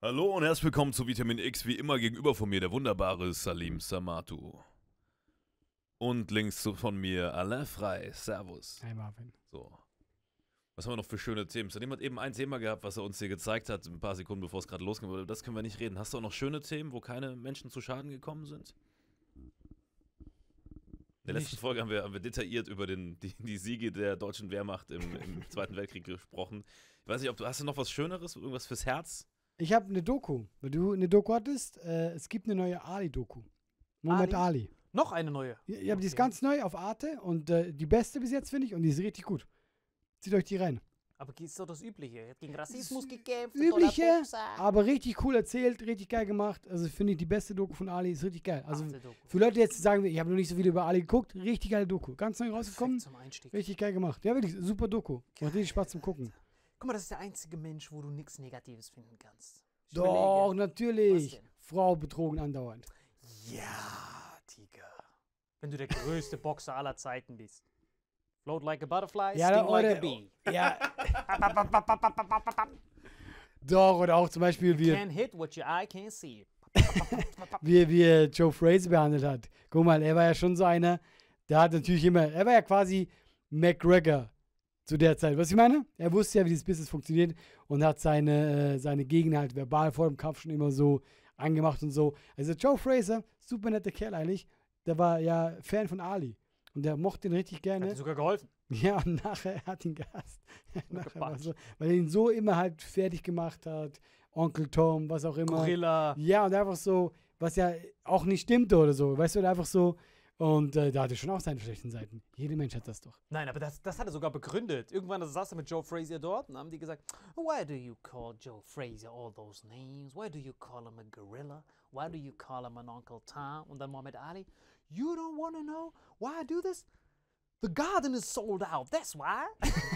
Hallo und herzlich willkommen zu Vitamin X, wie immer gegenüber von mir der wunderbare Salim Samatu. Und links von mir Alain Frey, Servus. Hi Marvin. So. Was haben wir noch für schöne Themen? Salim hat eben ein Thema gehabt, was er uns hier gezeigt hat, ein paar Sekunden bevor es gerade losging, aber das können wir nicht reden. Hast du auch noch schöne Themen, wo keine Menschen zu Schaden gekommen sind? In der letzten Folge haben wir detailliert über die Siege der deutschen Wehrmacht im Zweiten Weltkrieg gesprochen. Ich weiß nicht, hast du noch was Schöneres, irgendwas fürs Herz? Ich habe eine Doku. Wenn du eine Doku hattest, es gibt eine neue Ali-Doku. Muhammad Ali. Noch eine neue? Ja, die ist ganz neu auf Arte und die beste bis jetzt, finde ich, und die ist richtig gut. Zieht euch die rein. Aber ist doch das Übliche. Er hat gegen Rassismus gekämpft. Übliche, aber richtig cool erzählt, richtig geil gemacht. Also finde ich, die beste Doku von Ali ist richtig geil. Also für Leute, die jetzt sagen, ich habe noch nicht so viel über Ali geguckt, richtig geile Doku. Ganz neu rausgekommen. Zum Einstieg. Richtig geil gemacht. Ja, wirklich, super Doku. Macht richtig Spaß zum Gucken. Guck mal, das ist der einzige Mensch, wo du nichts Negatives finden kannst. Ich Doch, überlege. natürlich. Frau betrogen andauernd. Ja, Tiger. Wenn du der größte Boxer aller Zeiten bist. Float like a butterfly, Ja, sting like a oder, bee. ja. Doch, oder auch zum Beispiel, wie Can't hit what your eye can't see. wie Joe Frazier behandelt hat. Guck mal, er war ja schon so einer, der hat natürlich immer, er war ja quasi McGregor zu der Zeit. Was ich meine? Er wusste ja, wie dieses Business funktioniert und hat seine Gegner halt verbal vor dem Kampf schon immer so angemacht und so. Also Joe Frazier, super netter Kerl eigentlich, der war ja Fan von Ali. Und der mochte ihn richtig Hat gerne. dir sogar geholfen. Ja, und nachher hat ihn gehasst. Nachher war gepatscht. so, weil er ihn so immer halt fertig gemacht hat. Onkel Tom, was auch immer. Gorilla. Ja, und einfach so, was ja auch nicht stimmte oder so. Weißt du, einfach so. Und da hatte schon auch seine schlechten Seiten. Jeder Mensch hat das doch. Nein, aber das hat er sogar begründet. Irgendwann saß er mit Joe Frazier dort und haben die gesagt, why do you call Joe Frazier all those names? Why do you call him a gorilla? Why do you call him an Uncle Tom? Und dann Muhammad Ali, you don't want to know why I do this? The garden is sold out, that's why.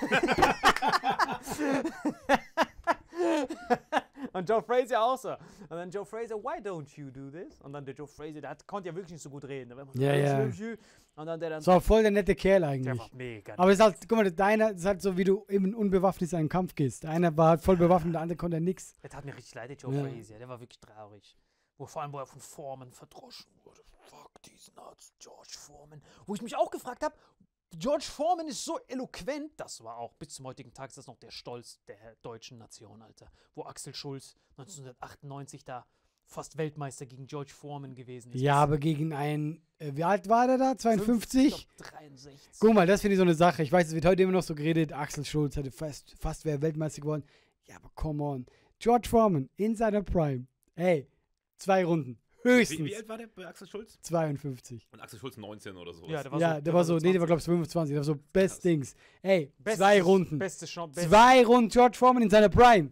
Und Joe Frazier auch so. Und dann Joe Frazier, why don't you do this? Und dann der Joe Frazier, konnte ja wirklich nicht so gut reden. Der war immer so, Ja, ja. Und dann der dann, Das war voll der nette Kerl der eigentlich. war mega. Aber es ist halt, guck mal, deiner ist halt so, wie du eben unbewaffnet in einen Kampf gehst. Der eine war halt voll bewaffnet, der andere konnte ja nix. Der tat mir richtig leid, der Joe Ja. Frazier. Der war wirklich traurig. Vor allem, wo er von Foreman verdroschen wurde. Fuck these nuts, George Foreman. Wo ich mich auch gefragt habe, George Foreman ist so eloquent. Das war auch bis zum heutigen Tag ist das noch der Stolz der deutschen Nation, Alter. Wo Axel Schulz 1998 da fast Weltmeister gegen George Foreman gewesen ist. Ja, aber gegen einen, wie alt war der da? 52? Ich glaub, 63. Guck mal, das finde ich so eine Sache. Ich weiß, es wird heute immer noch so geredet, Axel Schulz hätte fast wäre Weltmeister geworden. Ja, aber come on. George Foreman in seiner Prime. Ey, 2 Runden. Höchstens. Wie alt war der bei Axel Schulz? 52. Und Axel Schulz 19 oder so. Ja, Der war so, nee, der war 20. glaube ich 25. Der war so Best Dings. Ey, Bestes- 2 Runden. Beste Chance. 2 Runden George Foreman in seiner Prime.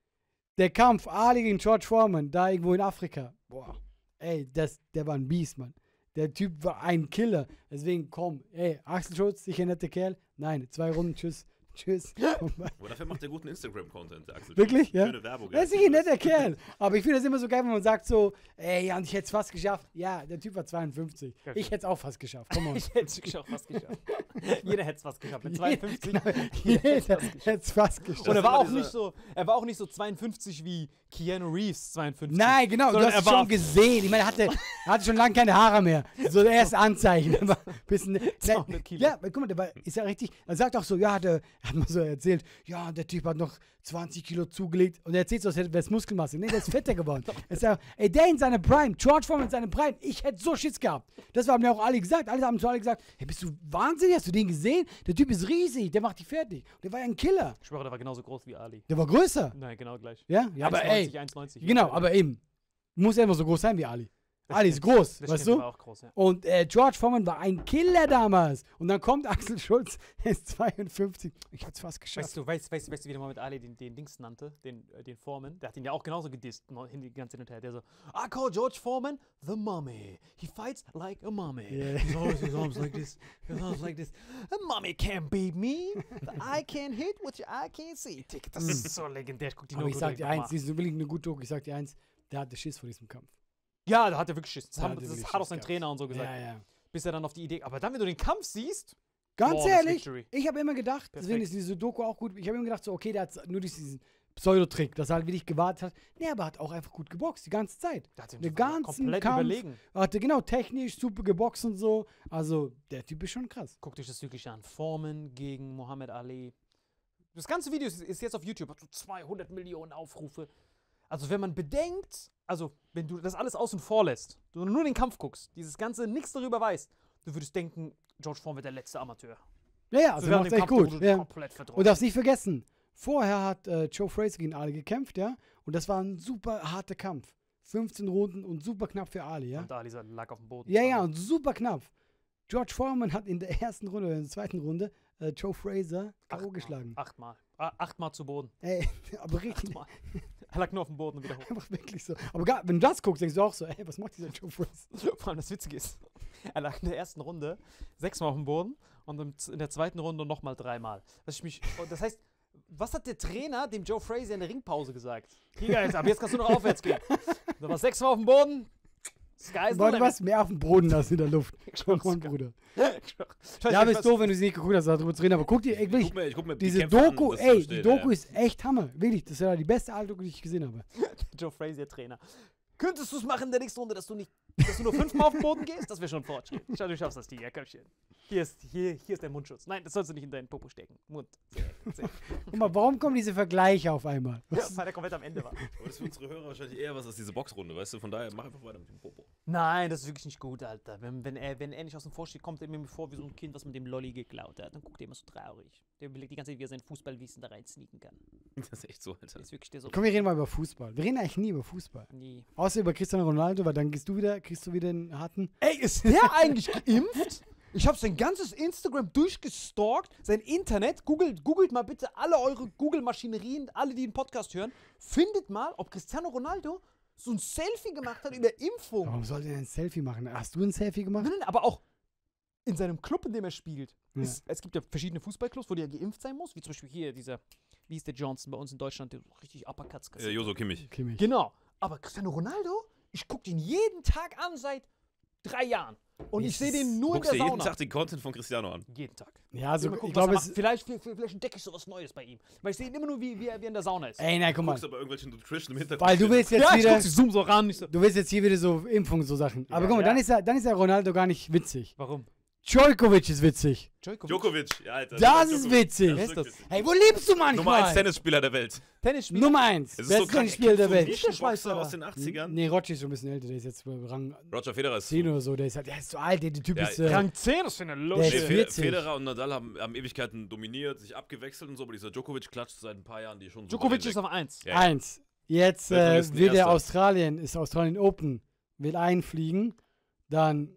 Der Kampf Ali gegen George Foreman, da irgendwo in Afrika. Boah. Ey, der war ein Biest, Mann. Der Typ war ein Killer. Deswegen komm, ey, Axel Schulz, sicher netter Kerl. Nein, 2 Runden, tschüss. Tschüss. Aber dafür macht er guten Instagram-Content, der Axel. Wirklich? Ja. Schöne Werbung. Er ist sicher ein netter Kerl. Aber ich finde das immer so geil, wenn man sagt so, ey, ja, und ich hätte es fast geschafft. Ja, der Typ war 52. Ich hätte es auch fast geschafft. Komm on. Ich hätte es auch fast geschafft. Jeder hätte es fast geschafft. Mit 52. Jeder hätte es fast geschafft. Und er war immer auch nicht so, er war auch nicht so 52 wie Keanu Reeves 52. Nein, genau, du Sondern hast es er war schon gesehen. Ich meine, er hatte schon lange keine Haare mehr. So das erste Anzeichen. Er war ein bisschen, 200 Kilo. Ja, guck mal, ist ja richtig. Er sagt auch so, ja, er hat mal so erzählt, ja, der Typ hat noch 20 Kilo zugelegt. Und er erzählt so, als wäre es Muskelmasse. Nee, der ist fetter geworden. Er sagt, ey, der in seiner Prime, George Foreman in seiner Prime, ich hätte so Schiss gehabt. Das haben mir auch alle gesagt. Alle haben zu alle gesagt, hey, bist du wahnsinnig? Hast du den gesehen? Der Typ ist riesig, der macht dich fertig. Und der war ja ein Killer. Ich schwöre, der war genauso groß wie Ali. Der war größer. Nein, genau gleich. Ja, aber 1,90, ey. 1,90. Genau, aber eben, muss er immer so groß sein wie Ali. Das Ali ist stimmt. groß, Das weißt stimmt, der du? war auch groß, ja. Und George Foreman war ein Killer damals. Und dann kommt Axel Schulz, er ist 52. Ich hab's fast geschafft. Weißt du, wie der mal mit Ali den Dings nannte? Den Foreman? Der hat ihn ja auch genauso gedisst, die ganze Zeit hin und her. Der so, I call George Foreman the mummy. He fights like a mummy. Yeah. He's always his arms like this. His arms like this. A mummy can't beat me. The eye can't hit what your eye can't see. Tick, das ist so legendär. Ich guck die Aber nur ich gut sag durch, dir nochmal. eins, die ist wirklich eine gute Doku. Ich sag dir eins, der hatte Schiss vor diesem Kampf. Ja, da hat er wirklich Schiss. Das, Da haben, hat er das wirklich hat auch Schiss sein gehabt. Trainer und so gesagt. Ja, ja. Bis er dann auf die Idee. Aber dann, wenn du den Kampf siehst, Ganz Flawless ehrlich, Victory. ich habe immer gedacht, deswegen Perfekt. ist diese Doku auch gut, ich habe immer gedacht, so, okay, der hat nur diesen Pseudotrick, dass er halt wirklich gewartet hat. Nee, aber hat auch einfach gut geboxt, die ganze Zeit. Der hat den Den ganzen komplett Kampf. überlegen. Hatte genau technisch super geboxt und so. Also, der Typ ist schon krass. Guckt euch das wirklich an. Foreman gegen Muhammad Ali. Das ganze Video ist jetzt auf YouTube, hat so 200 Millionen Aufrufe. Also wenn man bedenkt, also wenn du das alles außen vor lässt, du nur den Kampf guckst, dieses Ganze nichts darüber weißt, du würdest denken, George Foreman wird der letzte Amateur. Ja, also während macht's dem echt Kampf gut. wurde Ja. komplett Und verdroschen. darfst nicht vergessen, vorher hat Joe Frazier gegen Ali gekämpft, ja. Und das war ein super harter Kampf. 15 Runden und super knapp für Ali, ja. Und Ali lag auf dem Boden. Ja, ja, und super knapp. George Foreman hat in der ersten Runde oder in der zweiten Runde Joe Frazier K.O. geschlagen. 8-mal. 8-mal zu Boden. Ey, aber richtig, 8-mal. Er lag nur auf dem Boden und wieder hoch. einfach wirklich so. Aber wenn du das guckst, denkst du auch so, ey, was macht dieser Joe Frazier? Vor allem das Witzige ist, er lag in der ersten Runde 6-mal auf dem Boden und in der zweiten Runde nochmal 3-mal. Das heißt, was hat der Trainer dem Joe Frazier in der Ringpause gesagt? Hier, jetzt kannst du noch aufwärts gehen. Du warst 6-mal auf dem Boden. Sky is the Boah, du limit. warst mehr auf dem Boden als in der Luft. Come on, Bruder. Ja, aber ist doof, wenn du sie nicht geguckt hast, darüber zu reden. Aber guck dir, ey, wirklich, Ich guck mir die diese Kämpfe an, Doku, das ey, verstehe, die Doku ja. ist echt Hammer. Wirklich, das ist ja die beste alte Doku, die ich gesehen habe. Joe Frazier Trainer. Könntest du es machen in der nächsten Runde, dass du nur 5-mal auf den Boden gehst? Das wäre schon ein Fortschritt. Schau, du schaffst das, Tigerköpfchen. Hier ist der Mundschutz. Nein, das sollst du nicht in deinen Popo stecken. Mund. Sehr. Guck mal, warum kommen diese Vergleiche auf einmal? Ja, weil der komplett am Ende war. Aber das ist für unsere Hörer wahrscheinlich eher was als diese Boxrunde, weißt du? Von daher, mach einfach weiter mit dem Popo. Nein, das ist wirklich nicht gut, Alter. Wenn er nicht aus dem Vorstieg kommt, er mir vor wie so ein Kind, was mit dem Lolli geklaut hat. Dann guckt er immer so traurig. Der überlegt die ganze Zeit, wie er sein Fußballwissen da rein sneaken kann. Das ist echt so, Alter. Das ist wirklich der so. Komm, wir reden mal über Fußball. Wir reden eigentlich nie über Fußball. Nee. Außer über Cristiano Ronaldo, weil dann kriegst du wieder einen harten. Ey, ist der eigentlich geimpft? Ich habe sein ganzes Instagram durchgestalkt, sein Internet. Googelt mal bitte alle eure Google-Maschinerien, alle, die den Podcast hören. Findet mal, ob Cristiano Ronaldo so ein Selfie gemacht hat in der Impfung. Warum sollte er ein Selfie machen? Hast du ein Selfie gemacht? Nein, aber auch in seinem Club, in dem er spielt. Ja. Es gibt ja verschiedene Fußballclubs, wo der geimpft sein muss, wie zum Beispiel hier wie ist der Johnson bei uns in Deutschland, der so richtig Uppercuts kassiert. Joso Kimmich. Kimmich. Genau. Aber Cristiano Ronaldo, ich gucke den jeden Tag an seit 3 Jahren. Und ich sehe den nur in Guckst der dir jeden Sauna. Tag den Content von Cristiano an. Jeden Tag. Ja, also Mal gucken, ich glaube, was er es. macht. Vielleicht entdecke ich sowas Neues bei ihm. Weil ich sehe ihn immer nur, wie er in der Sauna ist. Ey, nein, guck Du mal. guckst aber irgendwelchen Nutrition im Hintergrund. Weil du willst jetzt ja, ich wieder. guck, sie zoomen so ran. Ich so, Du willst jetzt hier wieder so Impfung, so Sachen. Aber Ja, guck mal, ja. dann ist ja Ronaldo gar nicht witzig. warum? Djokovic ist witzig. Djokovic, ja, Alter. Das ist witzig. Wer ist das? witzig. Hey, wo lebst du Nummer 1 manchmal? Tennisspieler der Welt. Tennisspieler? Nummer 1. Es ist Bester so krank. Tennisspieler der So Welt. ein Schweizer Schweizer aus den 80ern. Nee, Roger ist schon ein bisschen älter. Der ist jetzt Rang Roger Federer ist 10 oder so. Der ist so alt. Der Typ Ja, ist. Rang 10, das ist eine Der Los. ist Nee, 40. Federer und Nadal haben Ewigkeiten dominiert, sich abgewechselt und so, aber dieser Djokovic klatscht seit ein paar Jahren die schon so. Djokovic weit ist weg. auf 1. Ja. 1. Jetzt Weltranglisten will der Erster. Australien Open, will einfliegen. Dann,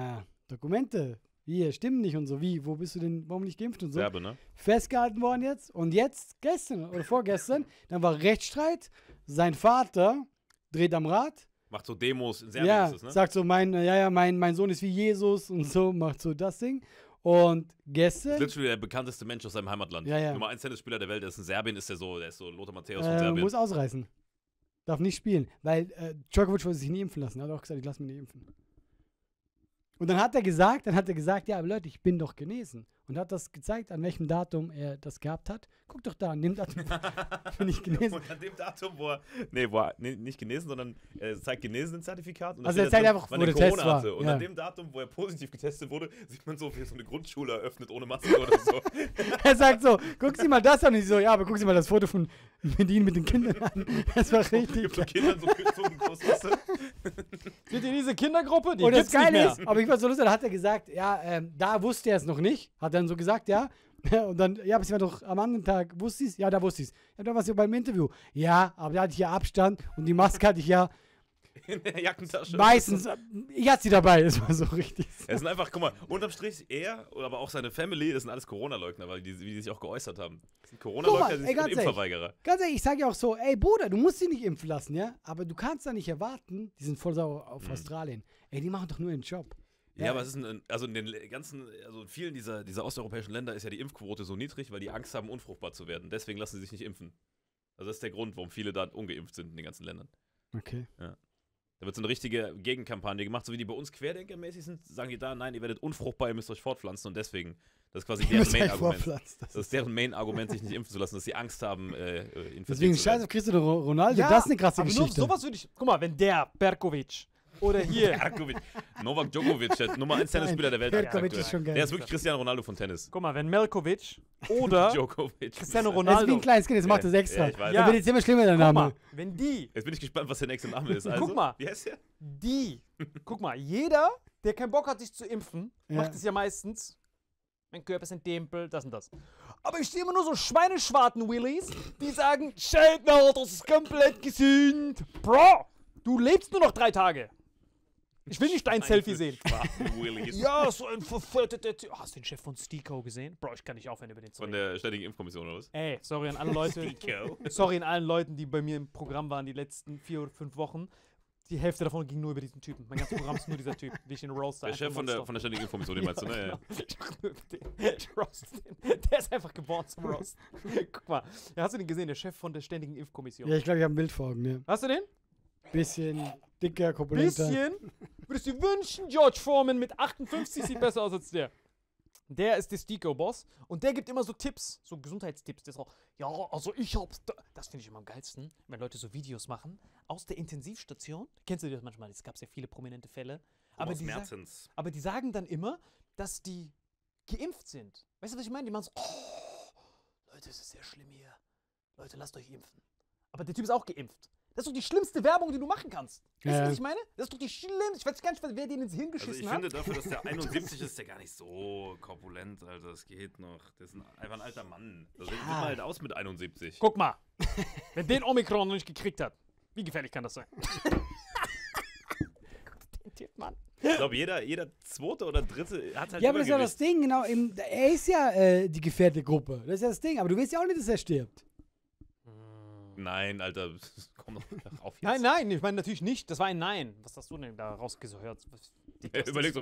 Dokumente. Hier, stimmen nicht und so. Wie? Wo bist du denn? Warum nicht geimpft und so? Serbe, ne? Festgehalten worden jetzt. Und jetzt, gestern oder vorgestern, dann war Rechtsstreit. Sein Vater dreht am Rad. Macht so Demos in Serbien Ja, ist das, ne? sagt so, mein Sohn ist wie Jesus und so, macht so das Ding. Und Das gestern ist literally der bekannteste Mensch aus seinem Heimatland. Ja, ja. Nummer 1 Tennisspieler der Welt, der ist in Serbien, der ist so Lothar Matthäus von Serbien. muss ausreißen. Darf nicht spielen. Weil Djokovic wollte sich nie impfen lassen. Er hat auch gesagt, ich lasse mich nicht impfen. Und dann hat er gesagt, ja, aber Leute, ich bin doch genesen. Und hat das gezeigt, an welchem Datum er das gehabt hat. Guck doch da, an dem Datum bin ich genesen. Und an dem Datum, wo er nicht genesen, sondern er zeigt Genesenen-Zertifikat. Und da Also er steht zeigt drin, einfach, wann wo er der Test Corona war. hatte. Und Ja. an dem Datum, wo er positiv getestet wurde, sieht man so, wie er so eine Grundschule eröffnet ohne Maske oder so. Er sagt so, guck Sie mal das an. Und ich so, ja, aber guck Sie mal das Foto von Medin mit den Kindern an. Das war richtig. Gibt so Kindern so groß, Seht ihr diese Kindergruppe? Die Und das gibt's nicht Geile mehr. ist, aber ich war so lustig, da hat er gesagt, ja, da wusste er es noch nicht. Hat dann so gesagt, ja. Und dann, ja, aber es war doch am anderen Tag, wusste ich es? Ja, da wusste ich es. Ja, da war es ja beim Interview. Ja, aber da hatte ich ja Abstand und die Maske hatte ich ja in der Jackentasche. meistens, ich hatte sie dabei, das war so richtig. Es sind einfach, guck mal, unterm Strich er, aber auch seine Family, das sind alles Corona-Leugner, weil wie die sich auch geäußert haben. Das sind Corona-Leugner, die sind ganz ehrlich. Impfverweigerer. Ganz ehrlich, ich sage ja auch so, ey Bruder, du musst sie nicht impfen lassen, ja? Aber du kannst da nicht erwarten, die sind voll sauer auf Australien. Ey, die machen doch nur ihren Job. Ja, aber es ist also in den ganzen, also in vielen dieser osteuropäischen Länder ist ja die Impfquote so niedrig, weil die Angst haben, unfruchtbar zu werden. Deswegen lassen sie sich nicht impfen. Also das ist der Grund, warum viele da ungeimpft sind in den ganzen Ländern. Okay. Da Da wird so eine richtige Gegenkampagne gemacht, so wie die bei uns querdenkermäßig sind, sagen die da, nein, ihr werdet unfruchtbar, ihr müsst euch fortpflanzen und deswegen, das ist quasi deren Main-Argument. Das ist deren Main-Argument, sich nicht impfen zu lassen, dass sie Angst haben, infiziert Deswegen zu werden. scheiße auf Cristiano Ronaldo, das ist eine krasse aber Geschichte. Nur sowas würde ich, guck mal, wenn der Berkovic oder hier, Djokovic. Novak Djokovic, der Nummer 1 Tennisspieler der Welt. Berkovic aktuell. ist schon geil. Der ist wirklich Cristiano Ronaldo von Tennis. guck mal, wenn Melkovic oder Djokovic. Cristiano Er ist wie ein Ronaldo, kleines Kind, jetzt macht er es extra. Ja, ich weiß. Da wird jetzt immer schlimmer, der guck Name. mal, wenn die, Jetzt bin ich gespannt, was der nächste Name ist. Also, Guck mal. Wie heißt der? guck mal, jeder, der keinen Bock hat, sich zu impfen, Ja. macht es ja meistens, mein Körper ist ein Tempel, das und das. Aber ich sehe immer nur so Schweineschwarten-Willies, die sagen, Schädner, das ist komplett gesund. Bro, du lebst nur noch 3 Tage. Ich will nicht dein Selfie sehen. Willis. Ja, so ein verfetteter Typ. Hast du den Chef von Stiko gesehen? Bro, ich kann nicht aufhören, über den zu Von reden. der Ständigen Impfkommission oder was? Ey, sorry an alle Leute. Sorry an allen Leuten, die bei mir im Programm waren die letzten 4 oder 5 Wochen. Die Hälfte davon ging nur über diesen Typen. Mein ganzes Programm ist nur dieser Typ, wie ich ihn roaster. Der Chef von der Ständigen Impfkommission, den meinst du, ne? Ja. Ich roast den. Der ist einfach geboren zum Roast. Guck mal, ja, hast du den gesehen, der Chef von der Ständigen Impfkommission? Ja, ich glaube, ich habe ein Bild vor Augen, ne? Hast du den? Bisschen dicker, korpulenter. Bisschen. Würdest du wünschen, George Foreman mit 58 sieht besser aus als der. Der ist der Stiko-Boss und der gibt immer so Tipps, so Gesundheitstipps. Der ist auch, ja, also ich hab, das finde ich immer am geilsten, wenn Leute so Videos machen aus der Intensivstation. Kennst du das manchmal? Es gab ja viele prominente Fälle. Thomas Merzens. Aber die sagen dann immer, dass die geimpft sind. Weißt du, was ich meine? Die machen so, oh, Leute, es ist sehr schlimm hier. Leute, lasst euch impfen. Aber der Typ ist auch geimpft. Das ist doch die schlimmste Werbung, die du machen kannst. Weißt du, Ja. was ich meine? Das ist doch die schlimmste. Ich weiß gar nicht, wer den ins Hirn Also geschissen ich hat. finde dafür, dass der 71 ist, der gar nicht so korpulent, Alter. Das geht noch. Der ist einfach ein alter Mann. Da sieht man halt aus mit 71. Guck mal, wenn den Omikron noch nicht gekriegt hat, wie gefährlich kann das sein? Den Typ, Mann. Ich glaube, jeder zweite oder dritte hat halt Ja, aber das ist ja Übergewicht. das Ding, genau. Er ist ja die gefährdete Gruppe. Das ist ja das Ding. Aber du willst ja auch nicht, dass er stirbt. Nein, Alter, komm doch auf jetzt. Nein, ich meine natürlich nicht. Das war ein Nein. Was hast du denn da rausgehört? Er überlegt so,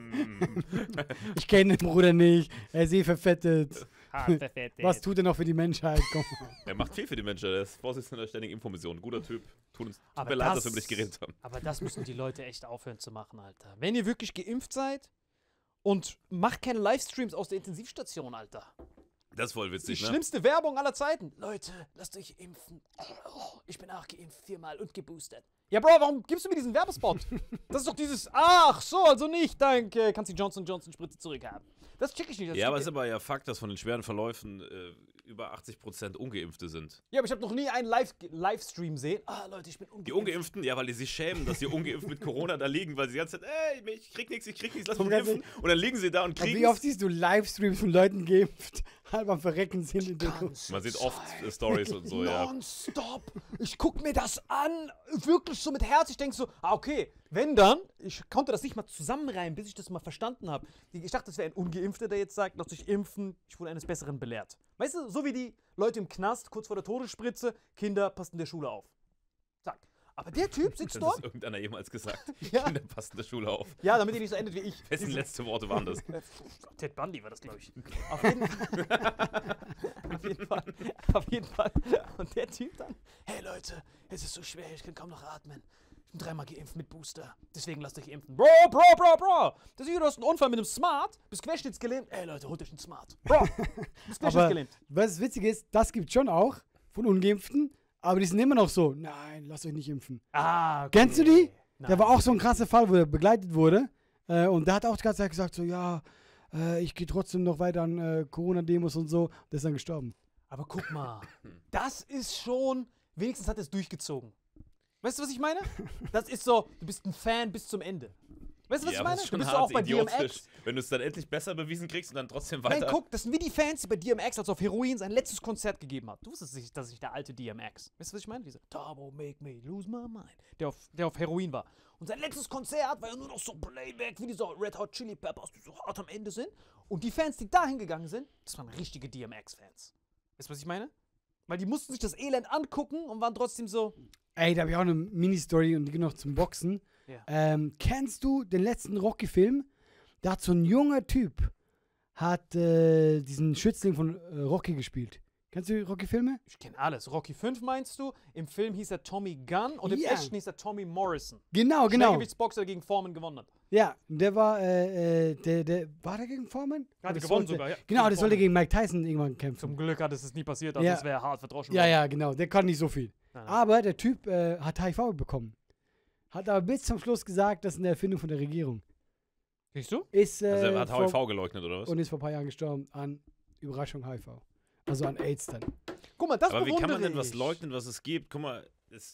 Ich kenne den Bruder nicht. Er ist eh verfettet. Verfettet. Was tut er noch für die Menschheit? Komm. er macht viel für die Menschen. Er ist Vorsitzender der Ständigen Impfkommission. Guter Typ. Tut Aber mir leid, das- dass wir über dich geredet haben. Aber das müssen die Leute echt aufhören zu machen, Alter. Wenn ihr wirklich geimpft seid und macht keine Livestreams aus der Intensivstation, Alter. Das ist voll Die witzig, ne? schlimmste Werbung aller Zeiten. Leute, lasst euch impfen. Oh, ich bin auch geimpft 4-mal und geboostert. Ja, Bro, warum gibst du mir diesen Werbespot? Das ist doch dieses, ach so, also nicht, danke. Kannst die Johnson Johnson Spritze zurückhaben. Das check ich nicht. Das Ja, aber es steht ist aber ja Fakt, dass von den schweren Verläufen über 80% Ungeimpfte sind. ja, aber ich habe noch nie einen Livestream gesehen. Ah, Leute, ich bin ungeimpft. Die Ungeimpften, ja, weil die sich schämen, dass sie ungeimpft mit Corona da liegen, weil sie die ganze Zeit, ey, ich krieg nichts, lass mich ganz impfen. Und dann liegen sie da und Aber kriegen wie oft siehst du Livestreams von Leuten geimpft, halb am Verrecken sind in der Man sieht oft Stories und so, ja. Nonstop. Ich guck mir das an, wirklich so mit Herz. Ich denk so, okay, wenn dann, ich konnte das nicht mal zusammenreimen, bis ich das mal verstanden habe. Ich dachte, das wäre ein Ungeimpfter, der jetzt sagt, lasst euch impfen, ich wurde eines Besseren belehrt. Weißt du, so wie die Leute im Knast, kurz vor der Todesspritze, Kinder, passt in der Schule auf. Zack. Aber der Typ sitzt Das dort. ist irgendeiner jemals gesagt. Ja. Kinder passen der Schule auf. Ja, damit ihr nicht so endet wie ich. Wessen letzte Worte waren das? Ted Bundy war das, glaube ich. Auf jeden Fall. Auf jeden Fall. Auf jeden Fall. Und der Typ dann, hey Leute, es ist so schwer, ich kann kaum noch atmen. Ich bin 3-mal geimpft mit Booster. Deswegen lasst euch impfen. Bro. Das ist, du hast einen Unfall mit einem Smart, bist querschnittsgelähmt. Ey Leute, holt euch einen Smart. Bro, bist Aber querschnittsgelähmt. was witzig ist, das gibt schon auch von Ungeimpften, aber die sind immer noch so, nein, lasst euch nicht impfen. Ah, okay. Kennst du die? Nein. Da war auch so ein krasser Fall, wo er begleitet wurde. Und der hat auch die ganze Zeit gesagt, so, ja, ich gehe trotzdem noch weiter an Corona-Demos und so. Der ist dann gestorben. Aber guck mal, das ist schon, wenigstens hat er es durchgezogen. Weißt du, was ich meine? Das ist so, du bist ein Fan bis zum Ende. Weißt du, was ich aber meine? das ist Du schon bist so auch hart bei idiotisch, DMX. wenn du es dann endlich besser bewiesen kriegst und dann trotzdem Nein, weiter. guck, das sind wie die Fans, die bei DMX, als er auf Heroin sein letztes Konzert gegeben hat. Du wusstest nicht, dass ich der alte DMX. Weißt du, was ich meine? Dieser Turbo make me lose my mind. Der auf Heroin war. Und sein letztes Konzert war ja nur noch so Playback, wie diese Red Hot Chili Peppers, die so hart am Ende sind. Und die Fans, die da hingegangen sind, das waren richtige DMX-Fans. Weißt du, was ich meine? Weil die mussten sich das Elend angucken und waren trotzdem so. Ey, da habe ich auch eine Mini-Story und die geht noch zum Boxen. Ja. Kennst du den letzten Rocky-Film? Da hat so ein junger Typ, hat diesen Schützling von Rocky gespielt. Kennst du Rocky-Filme? Ich kenne alles. Rocky 5 meinst du? Im Film hieß er Tommy Gunn und im echten hieß er Tommy Morrison. Genau. Schwergewichtsboxer, der gegen Foreman gewonnen hat. Ja, der war, war der gegen Foreman? Hat gewonnen sogar, ja. Genau, das sollte gegen Mike Tyson irgendwann kämpfen. Zum Glück hat es nie passiert, also es wäre hart verdroschen. Ja, genau, der kann nicht so viel. Nein. Aber der Typ hat HIV bekommen. Hat aber bis zum Schluss gesagt, das ist eine Erfindung von der Regierung. Siehst du? Also er hat HIV geleugnet, oder was? Und ist vor ein paar Jahren gestorben an Überraschung HIV. Also an AIDS dann. Guck mal, das Aber wie kann man bewundere denn was ich. leugnen, was es gibt? Guck mal,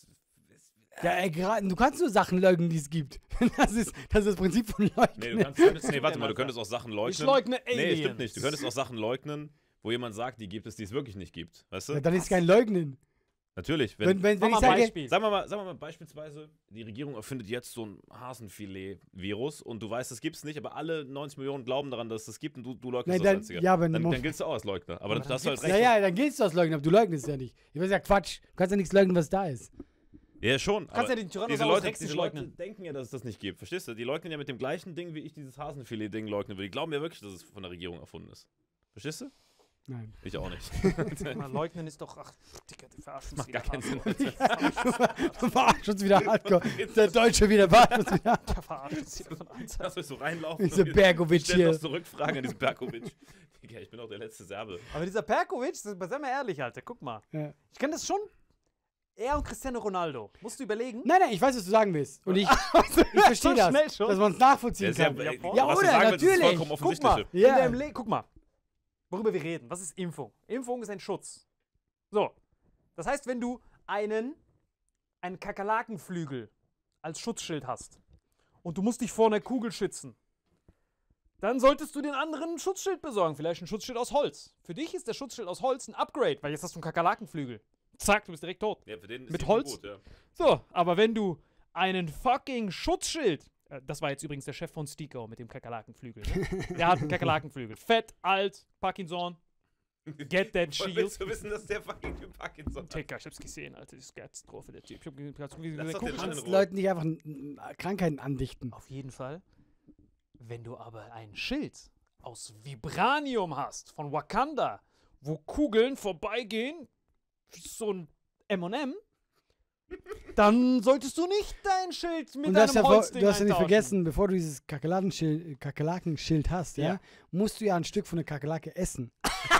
Ja, du kannst nur Sachen leugnen, die es gibt. Das ist das Prinzip von Leugnen. Du könntest auch Sachen leugnen. Ich leugne Aliens. Nee, stimmt nicht. Du könntest auch Sachen leugnen, wo jemand sagt, die gibt es, die es wirklich nicht gibt. Weißt du? Ja, dann ist es kein Leugnen. Natürlich. Wenn ich Mach mal sage, Beispiel. Sagen wir mal beispielsweise, die Regierung erfindet jetzt so ein Hasenfilet-Virus und du weißt, das gibt's nicht, aber alle 90 Millionen glauben daran, dass es das gibt und du leugnest das Einzige. Ja, dann giltst du auch als Leugner. Aber dann hast du halt recht. Ja, dann giltst du als Leugner, aber du leugnest ja nicht. Ich weiß ja Quatsch. Du kannst ja nichts leugnen, was da ist. Ja, schon. Kannst ja den Tyrannosaurus Rex diese nicht Leute leugnen. denken ja, dass es das nicht gibt. Verstehst du? Die leugnen ja mit dem gleichen Ding, wie ich dieses Hasenfilet-Ding leugne. Die glauben ja wirklich, dass es von der Regierung erfunden ist. Verstehst du? Nein. Ich auch nicht. Mal leugnen ist doch, ach, Digga, du verarschst uns Macht wieder. gar keinen Sinn. Du verarschst uns wieder hardcore. Der Deutsche wieder verarscht uns wieder. Der verarscht uns wieder von Anzeigen. Lass mich so reinlaufen. Diese Bergovic Stell hier. noch zurückfragen an diesen Bergovic. Digga, ich bin auch der letzte Serbe. Aber dieser Perkovic, sei mal ehrlich, Alter, guck mal. Ja. Ich kann das schon. Er und Cristiano Ronaldo. Musst du überlegen? Nein, ich weiß, was du sagen willst. Und ich verstehe So das, schnell schon? dass man es nachvollziehen kann. Ja, Ja, was du oder? sagen willst, ist Natürlich. vollkommen Guck offensichtlich. mal, Ja. in deinem Leben, guck mal, worüber wir reden. Was ist Impfung? Impfung ist ein Schutz. So, das heißt, wenn du einen Kakerlakenflügel als Schutzschild hast und du musst dich vor einer Kugel schützen, dann solltest du den anderen ein Schutzschild besorgen. Vielleicht ein Schutzschild aus Holz. Für dich ist der Schutzschild aus Holz ein Upgrade, weil jetzt hast du einen Kakerlakenflügel. Zack, du bist direkt tot. Ja, für den ist Mit die Holz? Gut, ja. So, aber wenn du einen fucking Schutzschild. Das war jetzt übrigens der Chef von Stiko mit dem Kakerlakenflügel. Ne? Der hat einen Kakerlakenflügel. Fett, alt, Parkinson. Get that Woher shield. willst du wissen, dass der fucking Typ Parkinson hat? Digga, ich hab's gesehen, Alter. Das ist Katastrophe, der Typ. Ich hab Lass doch gesehen, den guck, Mann in kannst Ruhe. Leuten nicht einfach Krankheiten andichten. auf jeden Fall. Wenn du aber ein Schild aus Vibranium hast, von Wakanda, wo Kugeln vorbeigehen, wie so ein M&M, dann solltest du nicht dein Schild mit Und du hast deinem ja Holzding du hast ja nicht eintauschen. vergessen, bevor du dieses Kakerlakenschild hast, ja, Ja. musst du ja ein Stück von der Kakerlake essen.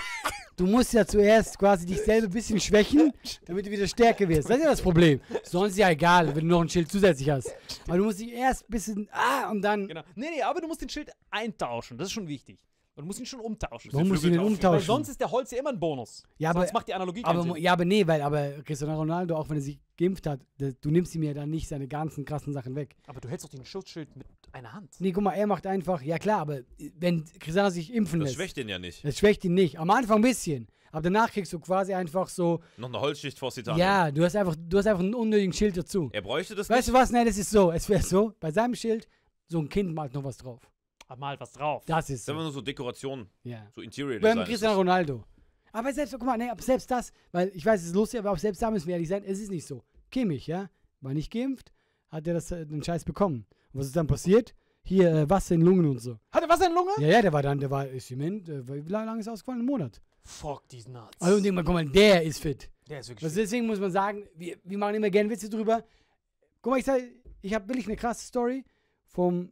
Du musst ja zuerst quasi dich selber ein bisschen schwächen, damit du wieder stärker wirst. Das ist ja das Problem. Sonst ist ja egal, wenn du noch ein Schild zusätzlich hast. Aber du musst dich erst ein bisschen, und dann. Genau. Nee, aber du musst den Schild eintauschen. Das ist schon wichtig. Und du musst ihn schon umtauschen. Warum musst du den Flügel Weil umtauschen? sonst ist der Holz ja immer ein Bonus. Ja, aber- sonst macht die Analogie keinen Sinn. Aber nee, aber Cristiano Ronaldo, auch wenn er sich geimpft hat, du nimmst ihm ja dann nicht seine ganzen krassen Sachen weg. Aber du hältst doch den Schutzschild mit einer Hand. Nee, guck mal, er macht einfach, ja klar, aber wenn Cristiano sich impfen Das lässt, schwächt den ja nicht. das schwächt ihn nicht. Am Anfang ein bisschen. Aber danach kriegst du quasi einfach so, Noch eine Holzschicht vor Titanien. ja, du hast einfach einen unnötigen Schild dazu. Er bräuchte das Weißt nicht. du was? Nein, das ist so. Es wäre so, bei seinem Schild, so ein Kind malt noch was drauf. Hab mal was drauf. Das ist Das ist einfach so. nur so Dekoration, Ja. so Interior Beim Design. Cristiano Ronaldo. Aber selbst, guck mal, nee, aber selbst das, weil ich weiß, es ist lustig, aber auch selbst da müssen wir ehrlich sein, es ist nicht so. Kimmich, ja, war nicht geimpft, hat er den Scheiß bekommen. Und was ist dann passiert? Hier, Wasser in Lungen und so. Hat er was in der Lunge? Ja, der war wie lange ist er ausgefallen? Ein Monat. Fuck, these nuts. Also, und guck mal, der ist fit. Der ist wirklich Also deswegen muss man sagen, wir machen immer gerne Witze drüber. Guck mal, ich habe wirklich eine krasse Story vom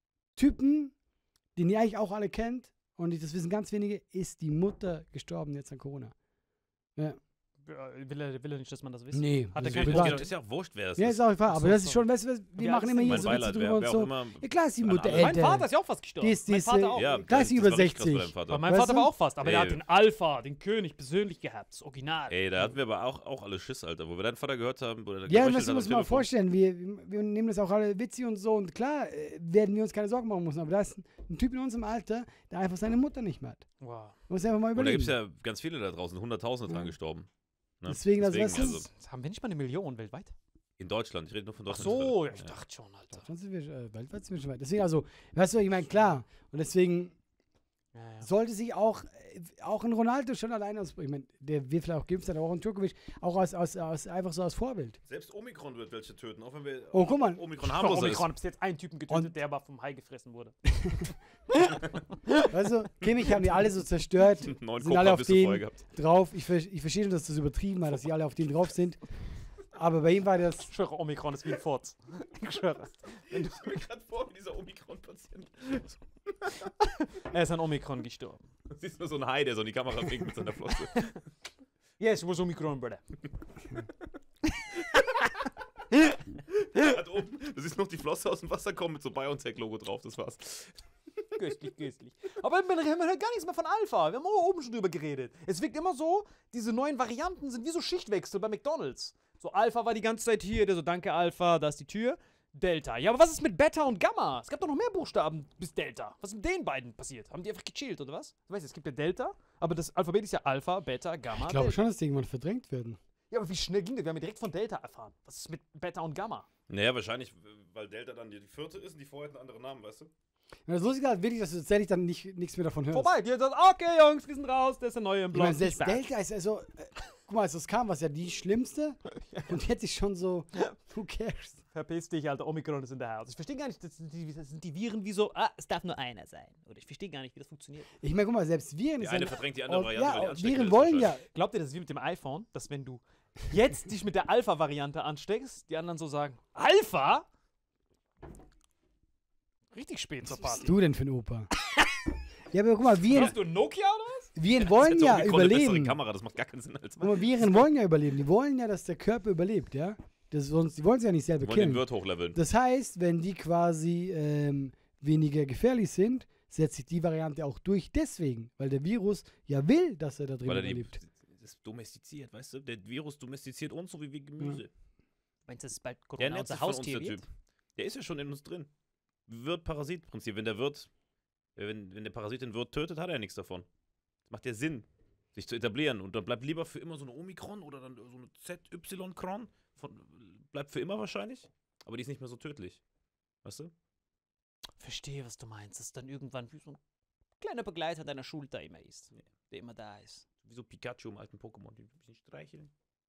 Typen, den ihr eigentlich auch alle kennt, und das wissen ganz wenige, ist die Mutter gestorben jetzt an Corona. Ja. Will er nicht, dass man das weiß? Nee, Hat er das keinen privat. Bock? Ist ja auch wurscht, wer das Ja, ist. ist auch wahr, aber so, das ist so. schon, weißt du, wir Wie machen alt immer ist hier Mein so Witze Beileid, drüber wer und auch so. immer. Ja, klar ist die Mutter Mein Mein älter. Vater ist ja auch fast gestorben. Die ist- mein Vater auch. Ja, Klar ist sie das über war nicht krass bei 60. deinem Vater. Weil mein Weißt Vater du? war auch fast, aber der Ey. hat den Alpha, den König, persönlich gehabt. Das Original. Ey, da hatten wir aber auch alle Schiss, Alter. Wo wir deinen Vater gehört haben, oder Ja, das muss man mal vorstellen. Wir nehmen das auch alle witzig und so. Und klar werden wir uns keine Sorgen machen müssen. Aber da ist ein Typ in unserem Alter, der einfach seine Mutter nicht mehr hat. Wow. Muss einfach mal Und da überlegen. gibt es ja ganz viele da draußen, Hunderttausende dran gestorben. Ne? Deswegen, also, weißt du, also, Das haben wir nicht mal 1 Million weltweit? in Deutschland, ich rede nur von Ach Deutschland. so, ja, ich dachte schon, Alter. Sonst sind wir weltweit sind wir schon weit. Deswegen, also, weißt du, ich meine, klar. Und deswegen Ja, ja. sollte sich auch auch ein Ronaldo schon allein aus, ich meine, der wird vielleicht auch geimpft sein, aber auch ein Djokovic, auch einfach so als Vorbild. Selbst Omikron wird welche töten, auch wenn wir guck mal. Omikron harmloser ist. Omikron hat bis jetzt einen Typen getötet, der aber vom Hai gefressen wurde. Also, Kimmich haben die alle so zerstört, sind alle auf den drauf. Ich verstehe schon, dass das übertrieben war, dass die alle auf den drauf sind. Aber bei ihm war das... Ich schwöre, Omikron ist wie ein Furz. Ich schwöre. Ich stelle mir gerade vor, wie dieser Omikron-Patient. Er ist an Omikron gestorben. Du siehst nur so ein Hai, der so in die Kamera winkt mit seiner Flosse. Yes, it was Omikron, brother. Oben, du siehst noch die Flosse aus dem Wasser kommen mit so BioNTech-Logo drauf, das war's. Köstlich. Aber wir haben halt gar nichts mehr von Alpha. Wir haben auch oben schon drüber geredet. Es wirkt immer so, diese neuen Varianten sind wie so Schichtwechsel bei McDonald's. So, Alpha war die ganze Zeit hier, der so, danke Alpha, da ist die Tür. Delta. Ja, aber was ist mit Beta und Gamma? Es gab doch noch mehr Buchstaben bis Delta. Was ist mit den beiden passiert? Haben die einfach gechillt, oder was? Du weißt, es gibt ja Delta, aber das Alphabet ist ja Alpha, Beta, Gamma, Ich glaube schon, dass die irgendwann verdrängt werden. Ja, aber wie schnell ging das? Wir haben ja direkt von Delta erfahren. Was ist mit Beta und Gamma? Naja, wahrscheinlich, weil Delta dann die vierte ist und die vorher einen anderen Namen, weißt du? Das Lustige ist wirklich, dass du tatsächlich dann nichts mehr davon hörst. Vorbei. Die sagt, okay, Jungs, wir sind raus, der ist der neue im Ich meine, Blond. selbst Delta ist also, guck mal, als das kam, war es ja die schlimmste. Und jetzt ist schon so, who cares? Verpiss dich, Alter, Omikron ist in der Haus. Ich verstehe gar nicht, das sind die Viren wie so, es darf nur einer sein. Oder ich verstehe gar nicht, wie das funktioniert. Ich meine, guck mal, selbst Viren... Die eine verdrängt die andere Variante, weil die ansteckend Viren ist wollen ja... Glaubt ihr, das ist wie mit dem iPhone, dass wenn du jetzt dich mit der Alpha-Variante ansteckst, die anderen so sagen, Alpha? Richtig spät zur Was bist Party. du denn für ein Opa? Ja, aber guck mal, Viren... Hast du ein Nokia oder was? Viren wollen ja Omikron eine bessere überleben. Kamera, das macht gar keinen Sinn als Guck mal, Viren wollen ja überleben. Die wollen ja, dass der Körper überlebt, ja? Die wollen sie ja nicht selber wollen den killen. Wirt hochleveln. Das heißt, wenn die quasi weniger gefährlich sind, setzt sich die Variante auch durch deswegen, weil der Virus ja will, dass er da drin Weil er überlebt. das domestiziert, weißt du? Der Virus domestiziert uns so wie Gemüse. Meinst du, das ist bald Der Corona nennt unser sich von uns Haustier der wird? Typ. Der ist ja schon in uns drin. Wirt-Parasit-Prinzip. Wenn der Parasit den Wirt tötet, hat er ja nichts davon. Das macht ja Sinn, sich zu etablieren. Und dann bleibt lieber für immer so eine Omikron oder dann so eine ZY-Kron. Bleibt für immer wahrscheinlich. Aber die ist nicht mehr so tödlich. Weißt du? Verstehe, was du meinst. Das ist dann irgendwann wie so ein kleiner Begleiter deiner Schulter immer ist. Der immer da ist. Wie so Pikachu im alten Pokémon. Die ein bisschen streicheln.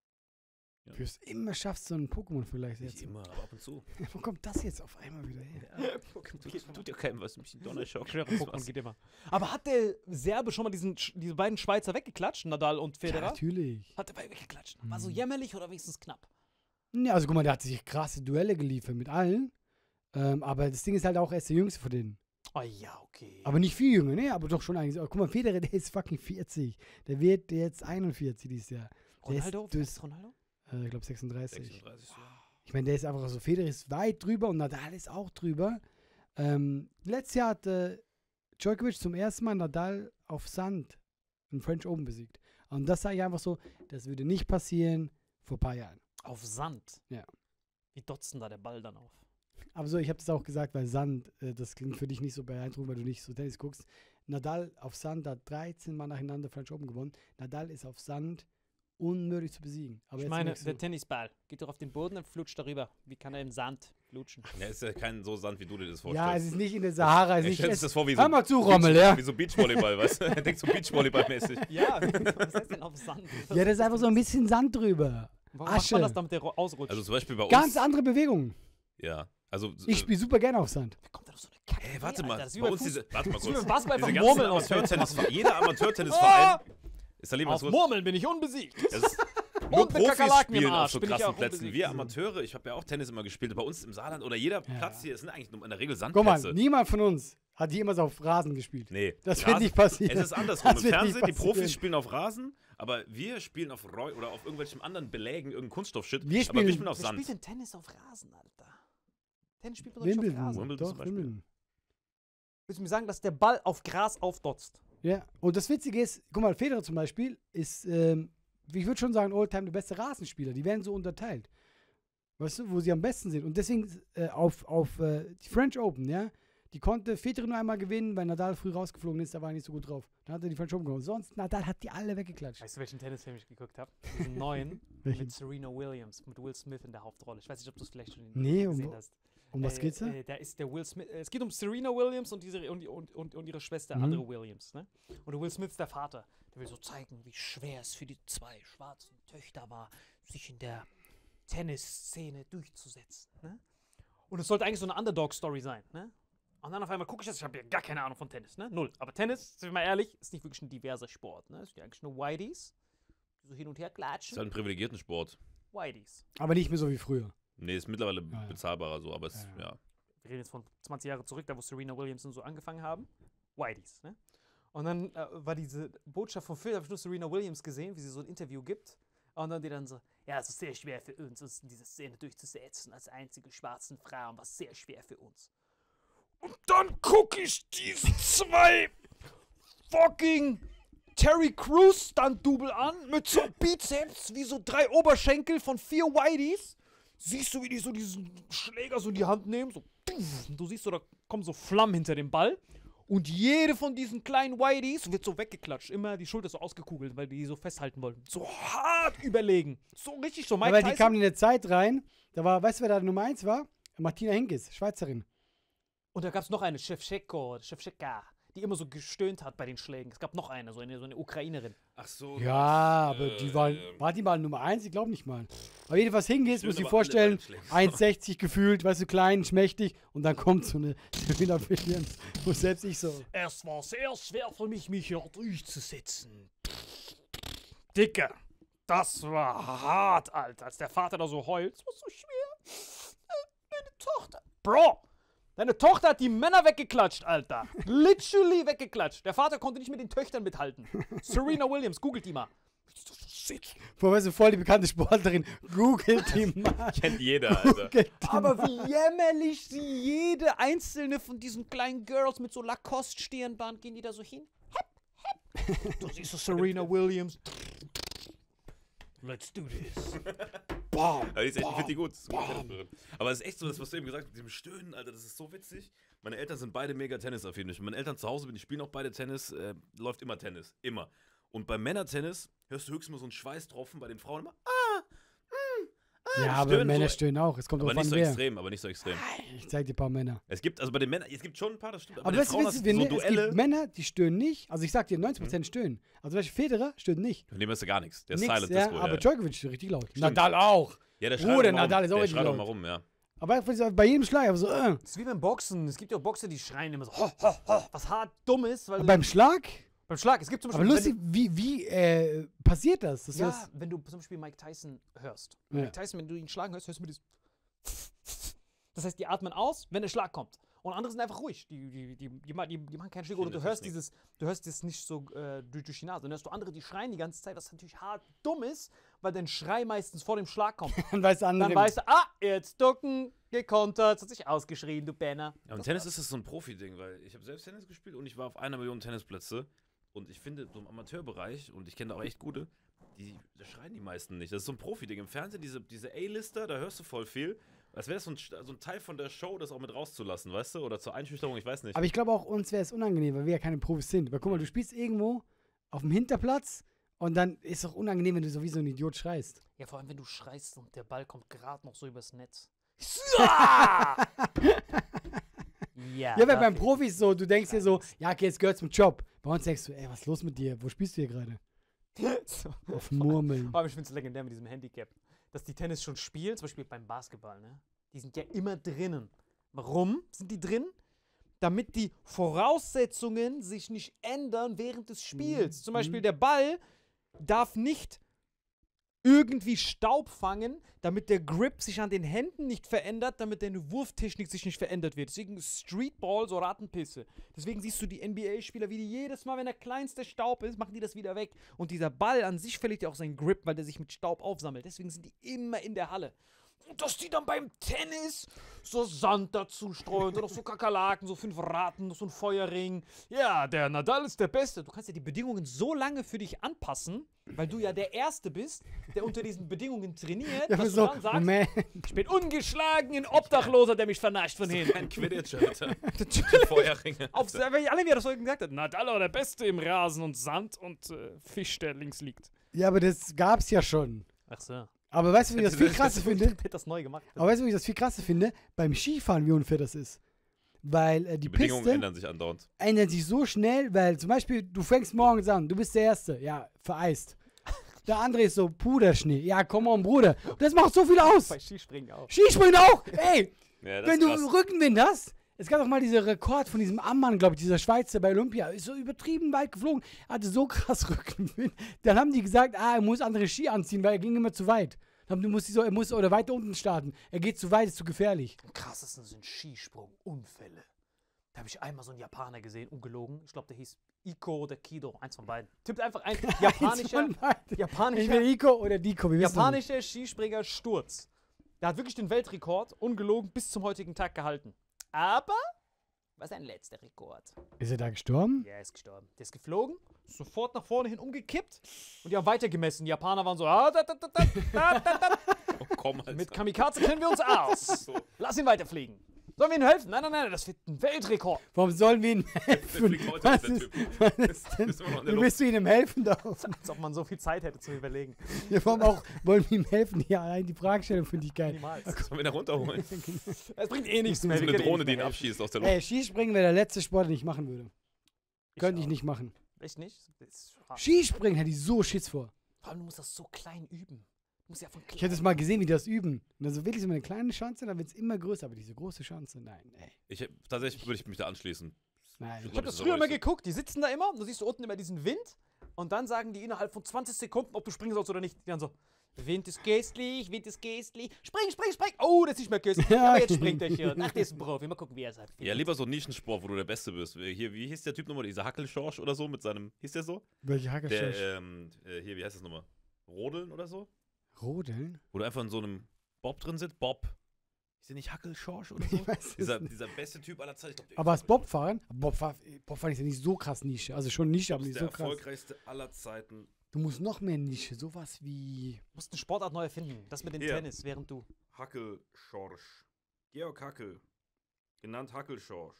Ja. Du es immer schaffst, so einen Pokémon-Vergleich Nicht jetzt. immer, aber ab und zu. Wo kommt das jetzt auf einmal wieder her? Ja, tut ja keinem was. Ein bisschen Donnerschock. Pokémon geht immer. Aber hat der Serbe schon mal diese beiden Schweizer weggeklatscht, Nadal und Ja, Federer? natürlich. Hat er beide weggeklatscht. War so jämmerlich oder wenigstens knapp? Ja, also guck mal, der hat sich krasse Duelle geliefert mit allen. Aber das Ding ist halt auch, er ist der Jüngste von denen. Oh ja, okay. Aber nicht viel jünger, ne? Aber doch schon eigentlich. Guck mal, Federer, der ist fucking 40. Der wird jetzt 41 dieses Jahr. Ronaldo? Der Wer ist Ronaldo? Ich glaube 36. 36, ja. Ich meine, der ist einfach so, Federer ist weit drüber und Nadal ist auch drüber. Letztes Jahr hat Djokovic zum ersten Mal Nadal auf Sand im French Open besiegt. Und das sage ich einfach so, das würde nicht passieren vor ein paar Jahren. Auf Sand? Ja. Wie dotzt denn da der Ball dann auf? Aber so, ich habe das auch gesagt, weil Sand, das klingt für dich nicht so beeindruckend, weil du nicht so Tennis guckst. Nadal auf Sand hat 13 Mal nacheinander French Open gewonnen. Nadal ist auf Sand unmöglich zu besiegen. Aber Ich jetzt meine, merkst du- der Tennisball geht doch auf den Boden und flutscht darüber. Wie kann er im Sand flutschen? Ja, ist ja kein so Sand, wie du dir das Ja, vorstellst. es ist nicht in der Sahara. Es Er ist stellt nicht, sich das vor wie hör mal zu, Rommel, ja. Wie so Beachvolleyball, weißt du? Er denkt so Beachvolleyball-mäßig. Ja, was heißt denn auf Sand? Ja, das ist einfach so ein bisschen Sand drüber. Warum macht Asche. man das, damit der ausrutscht? Also zum Beispiel bei uns. Ganz andere Bewegungen. Ja, also. Ich spiele super gerne auf Sand. Da kommt da doch so eine Kacke. Ey, warte Alter, mal. das ist wie Bei bei uns Fuß- warte mal das ist wie kurz. beim Basketball Diese einfach ganzen Murmeln auf Amateurtennisverein, jeder Amateurtennisverein. Ist da Auf was? Murmeln bin ich unbesiegt. Das ist, nur Und mit Profis Kakerlaken im spielen auf Arsch so bin ich krassen auch Plätzen. unbesiegt. Wir Amateure, ich habe ja auch Tennis immer gespielt, bei uns im Saarland oder jeder Platz hier, es sind eigentlich nur in der Regel Guck mal, Sandplätze. niemand von uns hat jemals auf Rasen gespielt. Nee. Das wird nicht passieren. Es ist andersrum. Das Im wird nicht Fernsehen, die passieren. Profis spielen auf Rasen, aber wir spielen auf oder auf irgendwelchen anderen Belägen, irgendeinen Kunststoff-Shit. Wir Aber spielen- wir spielen auf Wer spielt Sand. denn Tennis auf Rasen, Alter? Tennis spielt man doch nicht auf Wimbledon. Rasen. Wimbledon zum Doch, Beispiel. Wimbledon. Willst du mir sagen, dass der Ball auf Gras aufdotzt? Ja, und das Witzige ist, guck mal, Federer zum Beispiel ist, ich würde schon sagen, Oldtime der beste Rasenspieler. Die werden so unterteilt. Weißt du, wo sie am besten sind. Und deswegen auf die French Open, ja, die konnte Federer nur einmal gewinnen, weil Nadal früh rausgeflogen ist, da war er nicht so gut drauf. Dann hat er die French Open gewonnen. Sonst, Nadal hat die alle weggeklatscht. Weißt du, welchen Tennisfilm ich geguckt habe? Diesen neuen Welchen? mit Serena Williams, mit Will Smith in der Hauptrolle. Ich weiß nicht, ob du es vielleicht schon Nee, gesehen um- hast. Um was geht's da? Da ist der Will Smith. Es geht um Serena Williams und ihre Schwester, andere Williams. Ne? Und der Will Smith ist der Vater. Der will so zeigen, wie schwer es für die 2 schwarzen Töchter war, sich in der Tennisszene durchzusetzen. Ne? Und es sollte eigentlich so eine Underdog-Story sein. Ne? Und dann auf einmal gucke ich das, ich habe ja gar keine Ahnung von Tennis. Ne? Null. Aber Tennis, sind wir mal ehrlich, ist nicht wirklich ein diverser Sport. Ne? Es sind ja eigentlich nur Whiteys, die so hin und her klatschen. Ist halt ein privilegierten Sport. Whiteys. Aber nicht mehr so wie früher. Nee, ist mittlerweile Ja. bezahlbarer so, aber es, ja. Wir reden jetzt von 20 Jahre zurück, da wo Serena Williams und so angefangen haben. Whiteys, ne? Und dann war diese Botschaft von Phil, habe ich nur Serena Williams gesehen, wie sie so ein Interview gibt. Und dann die dann so, ja, es ist sehr schwer für uns in dieser Szene durchzusetzen, als einzige schwarzen Frauen, war sehr schwer für uns. Und dann gucke ich diese 2 fucking Terry Crews Stunt-Double an, mit so Bizeps, wie so 3 Oberschenkel von 4 Whiteys. Siehst du, wie die so diesen Schläger so in die Hand nehmen, so, und du siehst so, da kommen so Flammen hinter dem Ball. Und jede von diesen kleinen Whiteys wird so weggeklatscht. Immer die Schulter so ausgekugelt, weil die so festhalten wollten. So hart überlegen. So richtig so. Mike Aber die Tyson. kamen in der Zeit rein, da war, weißt du, wer da Nummer 1 war? Martina Hingis, Schweizerin. Und da gab es noch eine, Shevchenko, die immer so gestöhnt hat bei den Schlägen. Es gab noch eine, so eine Ukrainerin. Ach so. Ja, aber die war die mal Nummer 1? Ich glaube nicht mal. Aber jedenfalls Hingis, muss ich dir vorstellen, 1,60 gefühlt, weißt du, klein, schmächtig. Und dann kommt so eine Serena Williams, wo selbst ich so. Es war sehr schwer für mich hier durchzusetzen. Dicker, das war hart, Alter. Als der Vater da so heult, es war so schwer. Meine Tochter. Bro, deine Tochter hat die Männer weggeklatscht, Alter. Literally weggeklatscht. Der Vater konnte nicht mit den Töchtern mithalten. Serena Williams, googelt die mal. Boah, weißt du, voll die bekannte Sportlerin. Googelt die mal. Kennt jeder, Alter. Googelt die Aber mal. wie jämmerlich sie jede einzelne von diesen kleinen Girls mit so Lacoste-Stirnband gehen die da so hin. Hepp. Du siehst so Serena Williams. Let's do this. Bam. Aber ich finde die gut. Das ist eine gute Tennisspielerin. Aber es ist echt so, das, was du eben gesagt hast, mit dem Stöhnen, Alter, das ist so witzig. Meine Eltern sind beide mega Tennisaffin. Meine Eltern zu Hause, die spielen auch beide Tennis, läuft immer Tennis. Immer. Und beim Männertennis hörst du höchstens mal so einen Schweißtropfen, bei den Frauen immer, Ja, aber stöhnen Männer so- stöhnen auch. Es kommt aber drauf nicht an, so wer. extrem, aber nicht so extrem. Ich zeig dir ein paar Männer. Es gibt, also bei den Männern, es gibt schon ein paar, das stimmt, Aber bei den weißt du, Frauen es hast du so gibt Duelle, Männer, die stöhnen nicht. Also ich sag dir, 90% stöhnen. Also zum Beispiel Federer stöhnt nicht. von dem hast du gar nichts. Der ist Nix, Silent ja, Disco, aber ja. Djokovic stöhnt richtig laut. Stimmt. Nadal auch. Ja, der Oh, schreit der auch mal Nadal rum. ist auch Der richtig schreit auch laut. mal rum, ja. Aber bei jedem Schlag, aber so, Das ist wie beim Boxen. Es gibt ja auch Boxer, die schreien immer so, ho, ho, ho, was hart dumm ist. Weil Beim Schlag? beim Schlag, es gibt zum Aber Beispiel... lustig, wie passiert das? Das Ja, ist, wenn du zum Beispiel Mike Tyson hörst. Ja. Mike Tyson, wenn du ihn schlagen hörst, hörst du mir das. Das heißt, die atmen aus, wenn der Schlag kommt. Und andere sind einfach ruhig. Die machen keinen Schläge. Oder du das hörst ist du hörst das nicht so durch die Nase. Dann hörst du andere, die schreien die ganze Zeit, was natürlich hart dumm ist, weil dein Schrei meistens vor dem Schlag kommt. dann weiß der andere. Dann weißt du, jetzt ducken, gekontert, hat sich ausgeschrien, du Penner. Ja, und Tennis ist das so ein Profi-Ding, weil ich habe selbst Tennis gespielt und ich war auf 1 Million Tennisplätze. Und ich finde, so im Amateurbereich, und ich kenne da auch echt gute, da schreien die meisten nicht. Das ist so ein Profi-Ding. Im Fernsehen, diese A-Lister, da hörst du voll viel. Als wäre das so ein Teil von der Show, das auch mit rauszulassen, weißt du? Oder zur Einschüchterung, ich weiß nicht. Aber ich glaube auch, uns wäre es unangenehm, weil wir ja keine Profis sind. Weil guck mal, du spielst irgendwo auf dem Hinterplatz und dann ist es auch unangenehm, wenn du so wie so ein Idiot schreist. Ja, vor allem, wenn du schreist und der Ball kommt gerade noch so übers Netz. Ja, Ja, weil beim Profis so, du denkst dir so, ja, okay, jetzt gehört zum Job. Bei uns denkst du, ey, was ist los mit dir? Wo spielst du hier gerade? so. Auf Murmeln. Vor allem, ich finde es legendär mit diesem Handicap. Dass die Tennis schon spielen, zum Beispiel beim Basketball, ne? Die sind ja immer drinnen. Warum sind die drin? Damit die Voraussetzungen sich nicht ändern während des Spiels. Zum Beispiel der Ball darf nicht irgendwie Staub fangen, damit der Grip sich an den Händen nicht verändert, damit deine Wurftechnik sich nicht verändert wird. Deswegen ist Streetball so Rattenpisse. Deswegen siehst du die NBA-Spieler, wie die jedes Mal, wenn der kleinste Staub ist, machen die das wieder weg. Und dieser Ball an sich verliert ja auch seinen Grip, weil der sich mit Staub aufsammelt. Deswegen sind die immer in der Halle. Und dass die dann beim Tennis so Sand dazu streuen oder so Kakerlaken, so 5 Ratten, so ein Feuerring. Ja, der Nadal ist der Beste. Du kannst ja die Bedingungen so lange für dich anpassen, weil du ja der Erste bist, der unter diesen Bedingungen trainiert, Ja, dass so, du dann sagst, man. ich bin ungeschlagen, ein Obdachloser, der mich vernascht von hinten. Kein Quidditch, Alter. Natürlich. Feuerringe. Auf, weil alle, wie er das so gesagt hat, Nadal war der Beste im Rasen und Sand und Fisch, der links liegt. Ja, aber das gab's ja schon. Ach so. Aber weißt du, wie ich das viel krasser finde? Der hat das neu gemacht. Aber weißt du, wie ich das viel krasser finde? Beim Skifahren, wie unfair das ist. Weil die Die Bedingungen Piste ändern sich andauernd. ändert sich so schnell, weil zum Beispiel, du fängst morgens an, du bist der Erste, ja, vereist. Der andere ist so, Puderschnee. Ja, komm on, Bruder. Das macht so viel aus. Bei Skispringen auch. Skispringen auch. Ey, Ja, das wenn ist du krass. Rückenwind hast, es gab doch mal diesen Rekord von diesem Ammann, glaube ich, dieser Schweizer bei Olympia, ist so übertrieben weit geflogen, hatte so krass Rückenwind. Dann haben die gesagt, er muss andere Ski anziehen, weil er ging immer zu weit. Dann haben die, er muss oder weiter unten starten. Er geht zu weit, ist zu gefährlich. Am krassesten sind Skisprung-Unfälle. Da habe ich einmal so einen Japaner gesehen, ungelogen. Ich glaube, der hieß Iko oder Kido, eins von beiden. Tippt einfach ein Entweder japanischer Iko oder Diko. Wir wissen noch nicht. japanischer Skispringer Sturz. Der hat wirklich den Weltrekord, ungelogen, bis zum heutigen Tag gehalten. Aber, was sein letzter Rekord? Ist er da gestorben? Der ist gestorben. Der ist geflogen, sofort nach vorne hin umgekippt und die haben weitergemessen. Die Japaner waren so, Oh, komm, Alter. mit Kamikaze kennen wir uns aus. So. Lass ihn weiterfliegen. Sollen wir ihm helfen? Nein, nein, nein, das wird ein Weltrekord. Warum sollen wir ihm Der helfen? fliegt heute Was der ist, Typ. was ist denn? Ist immer noch in der Du Luft. willst du ihm helfen darf? Als ob man so viel Zeit hätte zu überlegen. Ja, warum auch wollen wir ihm helfen? Ja, allein die Fragestellung finde ich geil. Niemals. Sollen wir ihn da runterholen? Es bringt eh nichts mehr. So wir eine können eh Drohne, nicht die ihn mehr abschießt aus der Luft. Ey, Skispringen wäre der letzte Sport, den ich machen würde. Könnte ich auch. nicht machen. Echt nicht? Das ist hart. Skispringen hätte ich so Schiss vor. Vor allem, du musst das so klein üben. Du musst ja von klein. Ich hätte es mal gesehen, wie die das üben. Und also wirklich so eine kleine Schanze, dann wird es immer größer. Aber diese große Schanze, nein, ey. Tatsächlich würde ich mich da anschließen. Nein. Ich habe das früher immer geguckt, die sitzen da immer, du siehst unten immer diesen Wind und dann sagen die innerhalb von 20 Sekunden, ob du springen sollst oder nicht. Die dann so, Wind ist geistlich, spring, spring, spring. Oh, das ist nicht mehr geistlich, Ja. aber jetzt springt er hier. Ach, der ist ein Profi, mal gucken, wie er es hat. Ja, lieber so ein Nischensport, wo du der Beste bist. Hier, wie hieß der Typ nochmal? Dieser Hackelschorsch oder so mit seinem, hieß der so? Welche Hacke Der, hier, wie heißt das nochmal? Rodeln oder so? Rodeln? Wo du einfach in so einem Bob drin sitzt? Bob. Ist der nicht Hackelschorsch oder so? Ich weiß es dieser, nicht. dieser beste Typ aller Zeiten. Ich glaub, der Aber das Bobfahren? Bobfahren ist ja nicht so krass Nische. Also schon Nische, aber ist nicht der so krass. erfolgreichste aller Zeiten. Du musst noch mehr Nische. Sowas wie. Du musst eine Sportart neu erfinden, das mit dem Ja. Tennis, während du. Hackelschorsch. Georg Hackel. Genannt Hackelschorsch.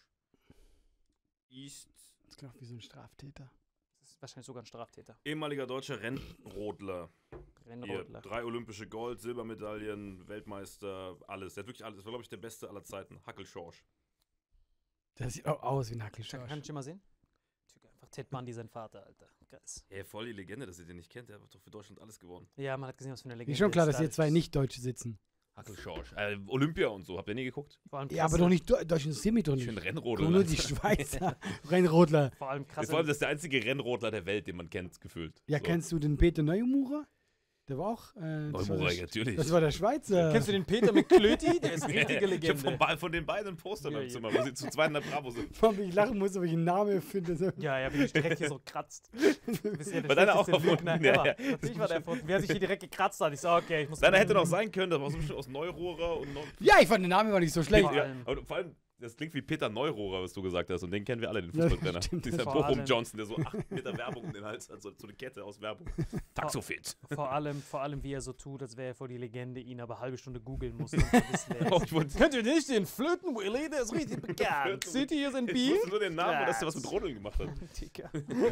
Ist Das klingt wie so ein Straftäter. Das ist wahrscheinlich sogar ein Straftäter. ehemaliger deutscher Rennrodler. Hier, Rennrodler. 3 olympische Gold, Silbermedaillen, Weltmeister, alles. Der hat wirklich alles. Das war, glaube ich, der beste aller Zeiten. Hackelschorsch. Der sieht auch aus wie ein Kann Hackelschorsch. ich mal sehen? Einfach Ted Bundy, sein Vater, Alter. Krass. Ey, voll die Legende, dass ihr den nicht kennt. Der hat doch für Deutschland alles gewonnen. Ja, man hat gesehen, was für eine Legende Ist schon klar, ist. dass hier zwei Nicht-Deutsche sitzen. Hackelschorsch. Olympia und so. Habt ihr nie geguckt? Vor allem Ja, krasse, aber doch nicht Deutsch interessiert mich doch Ich bin nicht. Rennrodler. Nur die Schweizer Rennrodler. Vor allem krasse. Vor allem, das ist der einzige Rennrodler der Welt, den man kennt, gefühlt. Ja, so. kennst du den Peter Neumurer? Der war auch. Neumurer, natürlich. Das war der Schweizer. Kennst du den Peter McClöty? Der ist eine richtige Ich hab Legende. von den beiden ein Poster Ja, im ja. Zimmer, wo sie zu zweit in der Bravo sind. Warum ich lachen muss, ob ich einen Namen finde. So. Ja, ja, wie ich direkt hier so kratzt. Du bist ja der War deiner auch schlechteste erfunden? Lügner Ja, ever. ja. Natürlich war der erfunden. Wer sich hier direkt gekratzt hat. Ich so, okay, ich muss. Deiner hätte noch sein können, das war so bestimmt aus Neurohrer und Ja, ich fand den Namen war nicht so schlecht. Vor Ja, allem. aber vor allem, das klingt wie Peter Neurohrer, was du gesagt hast. Und den kennen wir alle, den Ja, Fußballtrainer. stimmt, Dieser vor Bochum allem. Johnson, der so 8 Meter Werbung um den Hals hat, so eine Kette aus Werbung. Taxofit. Vor allem, wie er so tut, als wäre er vor die Legende, ihn aber eine halbe Stunde googeln muss, um zu wissen, wer er Oh, ist. ich wollte Könnt ihr nicht den Flöten-Willy? Der ist richtig bekannt. City ist in ich Biel. wusste nur den Namen, dass der was mit Rodeln gemacht hat. Dicker.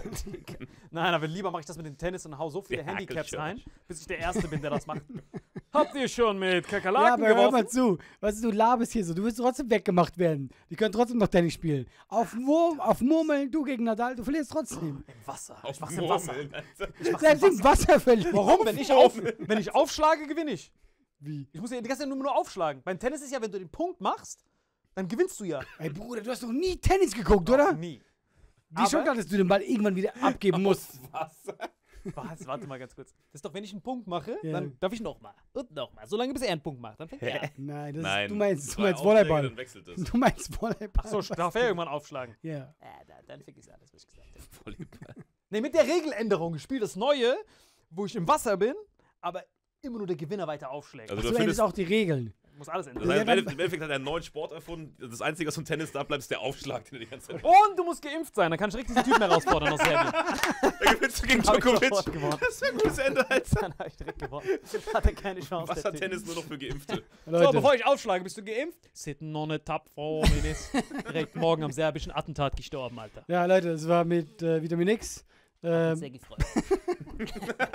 Nein, aber lieber mache ich das mit dem Tennis und hau so viele Der Handicaps Hackelschorsch. rein, bis ich der Erste bin, der das macht. Habt ihr schon mit Ja, Kakerlaken aber hör mal geworfen? zu. Was du laberst hier so? Du wirst trotzdem weggemacht werden. Die können trotzdem noch Tennis spielen. Auf Murmeln, du gegen Nadal, du verlierst trotzdem. Im Wasser. Auf Ich mach's im Wasser. Murmeln, Alter. Ich mach's Selbst im im Wasser. Wasser verlieren. Warum? Wenn ich aufschlage, gewinne ich. Wie? Ich muss ja die ganze Zeit nur aufschlagen. Beim Tennis ist ja, wenn du den Punkt machst, dann gewinnst du ja. Ey, Bruder, du hast noch nie Tennis geguckt, oder? Nie. Wie schon klar, dass du den Ball irgendwann wieder abgeben musst. Wasser. Was? Warte mal ganz kurz. Das ist doch, wenn ich einen Punkt mache, Ja. dann darf ich nochmal. Und nochmal. Solange bis er einen Punkt macht. Dann fängt er an. Nein, Nein. du meinst 2 Aufschläge, Volleyball. Dann wechselt es. Du meinst Volleyball. Achso, darf er irgendwann aufschlagen. Ja. Dann vergiss alles, was ich gesagt habe. Volleyball. Ne, mit der Regeländerung. Ich spiele das Neue, wo ich im Wasser bin, aber immer nur der Gewinner weiter aufschlägt. Also Du du änderst findest, auch die Regeln. Muss alles ändern. das heißt, Ja, im Endeffekt hat er einen neuen Sport erfunden. Das Einzige, was vom Tennis da bleibt, ist der Aufschlag, den er die ganze Zeit. Und du musst geimpft sein, dann kann ich direkt diesen Typen herausfordern aus Serbien. Da gewinnst du gegen Hab ich Djokovic. sofort gewonnen. Das wäre ein gutes Ende, Alter. Dann habe ich direkt gewonnen. Hat er keine Chance. der Typ. Wassertennis nur noch für Geimpfte. So, Leute, bevor ich aufschlage, bist du geimpft? Sitten noch eine Tapfrau, direkt morgen am serbischen Attentat gestorben, Alter. ja, Leute, das war mit Vitamin X. Sehr gefreut.